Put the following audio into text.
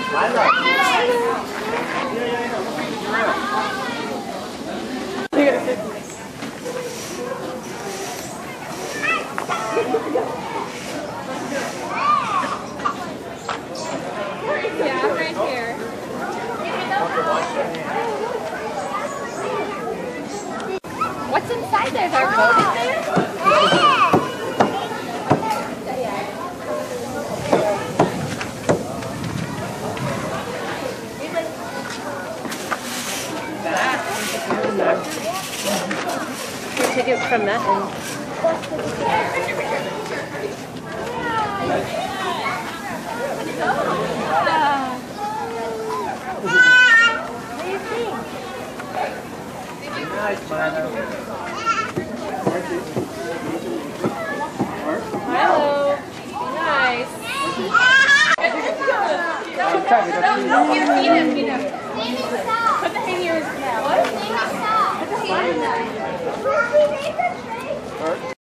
Yeah, right here. What's inside there? Is our boat in there? We'll take it from that end. Hello. Nice. Feed him.